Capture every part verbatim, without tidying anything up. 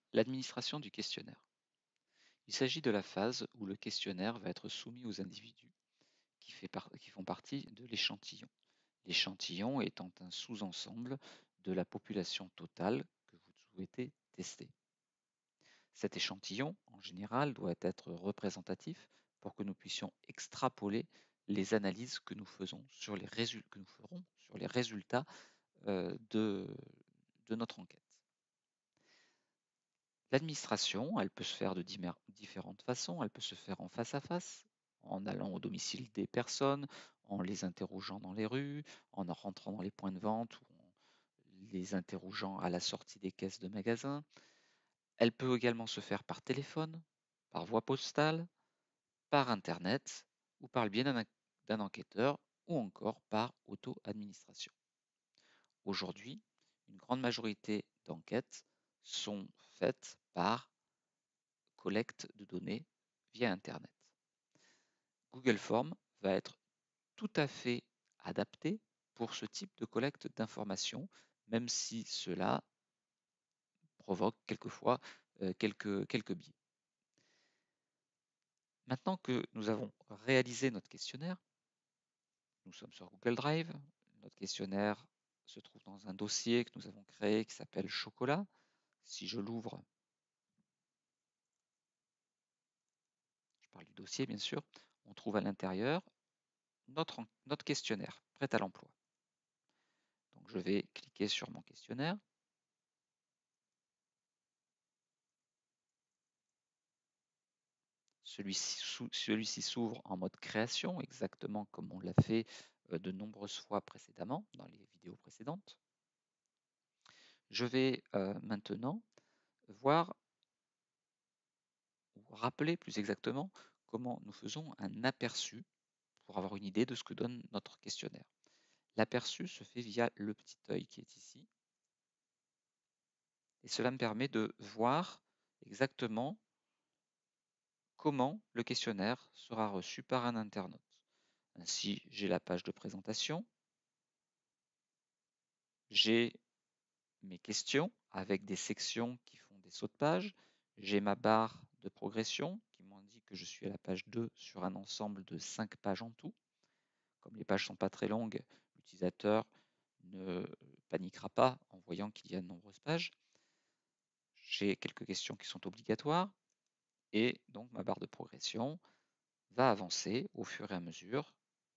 L'administration du questionnaire. Il s'agit de la phase où le questionnaire va être soumis aux individus qui, fait par- qui font partie de l'échantillon. L'échantillon étant un sous-ensemble de la population totale que vous souhaitez tester. Cet échantillon, en général, doit être représentatif pour que nous puissions extrapoler les analyses que nous, faisons sur les résul- que nous ferons sur les résultats euh, de, de notre enquête. L'administration, elle peut se faire de différentes façons. Elle peut se faire en face à face, en allant au domicile des personnes, en les interrogeant dans les rues, en rentrant dans les points de vente ou en les interrogeant à la sortie des caisses de magasins. Elle peut également se faire par téléphone, par voie postale, par Internet ou par le biais d'un enquêteur ou encore par auto-administration. Aujourd'hui, une grande majorité d'enquêtes sont faites par collecte de données via Internet. Google Forms va être tout à fait adapté pour ce type de collecte d'informations, même si cela provoque quelquefois euh, quelques, quelques biais. Maintenant que nous avons réalisé notre questionnaire, nous sommes sur Google Drive. Notre questionnaire se trouve dans un dossier que nous avons créé qui s'appelle Chocolat. Si je l'ouvre, je parle du dossier bien sûr, on trouve à l'intérieur notre, notre questionnaire prêt à l'emploi. Donc je vais cliquer sur mon questionnaire. Celui-ci s'ouvre en mode création, exactement comme on l'a fait de nombreuses fois précédemment, dans les vidéos précédentes. Je vais euh, maintenant voir, ou rappeler plus exactement, comment nous faisons un aperçu pour avoir une idée de ce que donne notre questionnaire. L'aperçu se fait via le petit œil qui est ici. Et cela me permet de voir exactement comment le questionnaire sera reçu par un internaute. Ainsi, j'ai la page de présentation, j'ai mes questions avec des sections qui font des sauts de page, j'ai ma barre de progression qui m'indique que je suis à la page deux sur un ensemble de cinq pages en tout. Comme les pages ne sont pas très longues, l'utilisateur ne paniquera pas en voyant qu'il y a de nombreuses pages. J'ai quelques questions qui sont obligatoires et donc ma barre de progression va avancer au fur et à mesure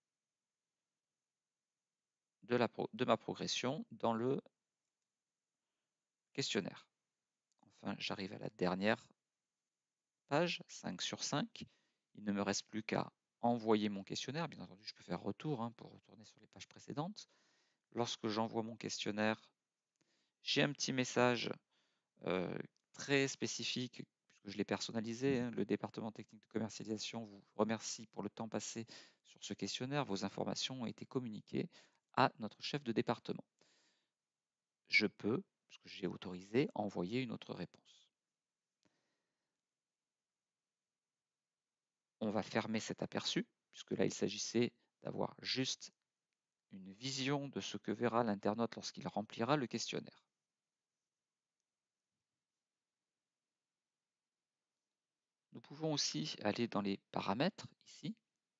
de, la, de ma progression dans le questionnaire. Enfin, j'arrive à la dernière page, cinq sur cinq. Il ne me reste plus qu'à envoyer mon questionnaire. Bien entendu, je peux faire retour hein, pour retourner sur les pages précédentes. Lorsque j'envoie mon questionnaire, j'ai un petit message euh, très spécifique, puisque je l'ai personnalisé. Hein. Le département technique de commercialisation vous remercie pour le temps passé sur ce questionnaire. Vos informations ont été communiquées à notre chef de département. Je peux, parce que j'ai autorisé, envoyer une autre réponse. On va fermer cet aperçu, puisque là, il s'agissait d'avoir juste une vision de ce que verra l'internaute lorsqu'il remplira le questionnaire. Nous pouvons aussi aller dans les paramètres, ici,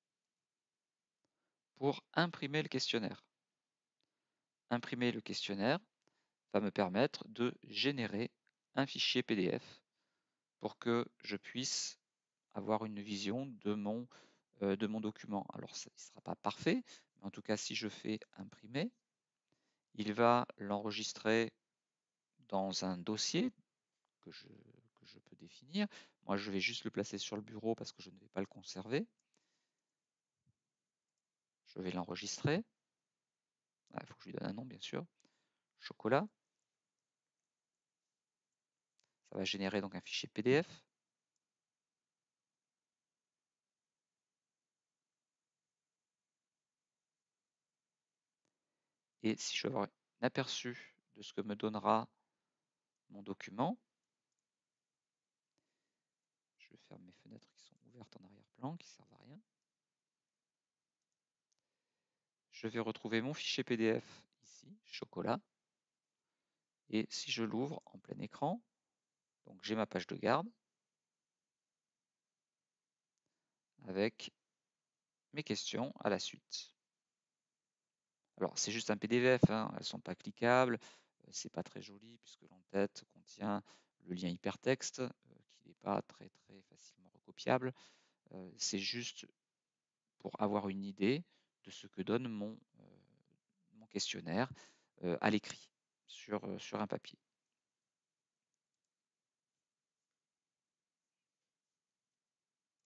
pour imprimer le questionnaire. Imprimer le questionnaire va me permettre de générer un fichier P D F pour que je puisse avoir une vision de mon, euh, de mon document. Alors, ça ne sera pas parfait, mais en tout cas, si je fais imprimer, il va l'enregistrer dans un dossier que je, que je peux définir. Moi, je vais juste le placer sur le bureau parce que je ne vais pas le conserver. Je vais l'enregistrer. Ah, il faut que je lui donne un nom, bien sûr. Chocolat. Ça va générer donc un fichier P D F. Et si je veux avoir un aperçu de ce que me donnera mon document, je ferme mes fenêtres qui sont ouvertes en arrière-plan, qui ne servent à rien. Je vais retrouver mon fichier P D F ici, chocolat. Et si je l'ouvre en plein écran, Donc j'ai ma page de garde avec mes questions à la suite. Alors c'est juste un P D F, hein, elles ne sont pas cliquables, c'est pas très joli puisque l'entête contient le lien hypertexte euh, qui n'est pas très très facilement recopiable. Euh, c'est juste pour avoir une idée de ce que donne mon, euh, mon questionnaire euh, à l'écrit sur, euh, sur un papier.